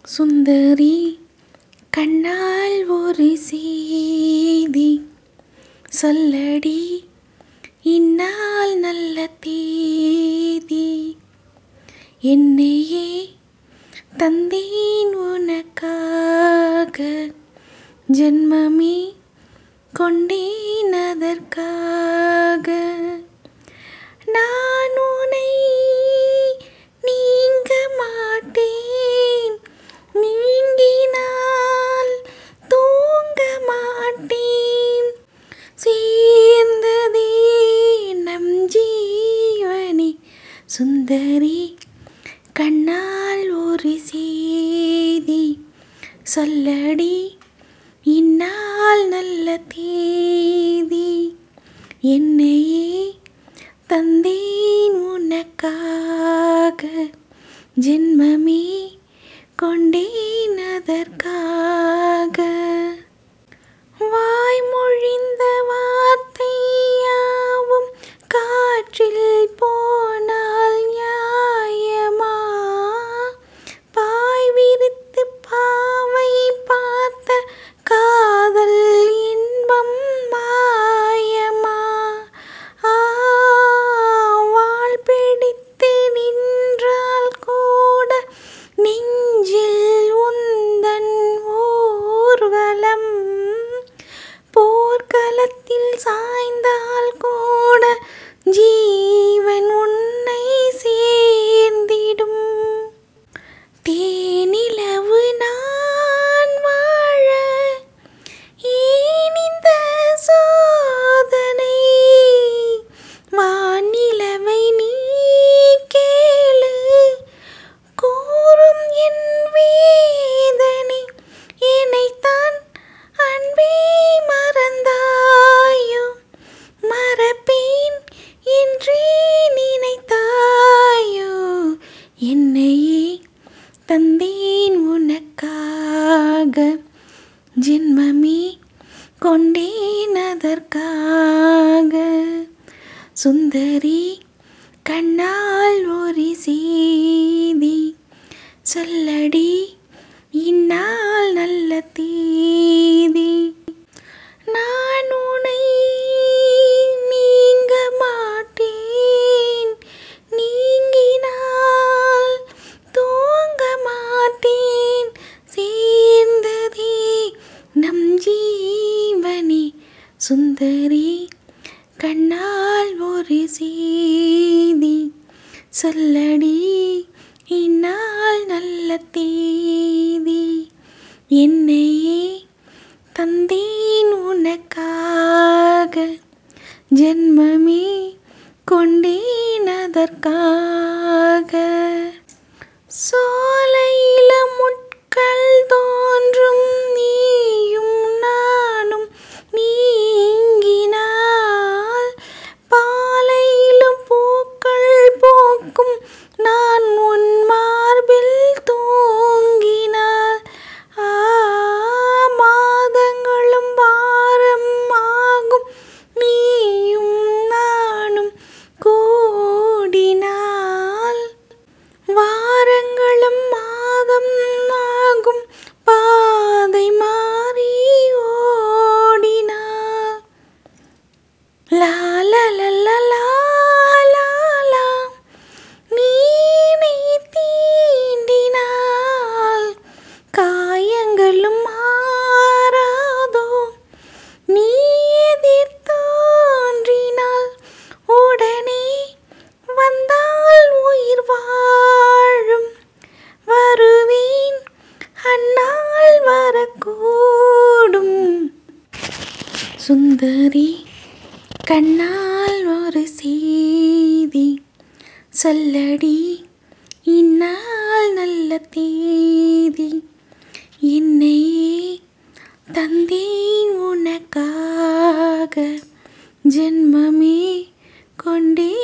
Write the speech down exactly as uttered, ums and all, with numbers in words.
சுந்தரி கண்ணால் ஒரு செய்தி சொல்லடி, இந்நாள் நல்ல தேதி. என்னையே தந்தேன் உனக்காக, ஜென்மமே கொண்டேன் அதற்காக. நான் உன்னை நீங்க மாட்டேன், நீங்கினால் தூங்க மாட்டேன். சேர்ந்ததே நம் ஜீவனே. சுந்தரி கண்ணால் ஒரு செய்தி சொல்லடி, இந்நாள் நல்ல தேதி. என்னையே தந்தேன் உனக்காக, ஜென்மமே கொண்டேன் அதற்காக. வாய்மொழிந்த வார்த்தையாவும் காற்றில் போனால் நியாயமா? பாய் விரித்து பாவை பார்த்த காதல் இன்பம் மாயமா? ஆ வாழ் பிடித்து நின்றால் கூட நெஞ்சில் உந்தன் ஊர்வலம். போர்க்களத்தில் சாய்ந்தால் கூட ஜீவன் உன்னை சேர்ந்திடும். தேனிலவு நான் வாழ ஏன் இந்த சோதனை? வானிலவை நீ கேளு, கூறும் என் வேதனை. என்னைத்தான் அன்பே மறந்தாயோ, மறப்பேன் என்றே நினைத்தாயோ. என்னையே தந்தேன் உனக்காக, ஜென்மமே கொண்டேன் அதற்காக. சுந்தரி கண்ணால் ஒரு செய்தி சொல்லடி, இந்நாள் நல்ல தேதி. நான் உன்னை நீங்க மாட்டேன், நீங்கினால் தூங்க மாட்டேன். சேர்ந்ததே நம் ஜீவனே. சுந்தரி கண்ணால் ஒரு செய்தி சொல்லடி, இந்நாள் நல்ல தேதி. என்னையே தந்தேன் உனக்காக, ஜென்மமே கொண்டேன் அதற்காக. சோலையில முட்கள் தோன்றும் நீயும் நானும் நீங்கினால், பாலையிலும் பூக்கள் பூக்கும் நான் உன் மார்பில் தூங்கினால். ஆ மாதங்களும் வாரம் ஆகும் நீயும் நானும் கூடினால். வாரங்களும் மாதம் ஆகும் பாதை மாறி ஓடினால். லா லா லா லா லா லா லா. நீனை தீண்டினால் காயங்களும் மாறாதோ? நீ எதிர் தோன்றினால் உடனே வந்தால் உயிர் வாழும். வருவேன் அந்நாள் வரக்கூடும். சுந்தரி கண்ணால் ஒரு செய்தி சொல்லடி, இந்நாள் நல்ல தேதி. என்னையே தந்தேன் உனக்காக, ஜென்மமே கொண்டே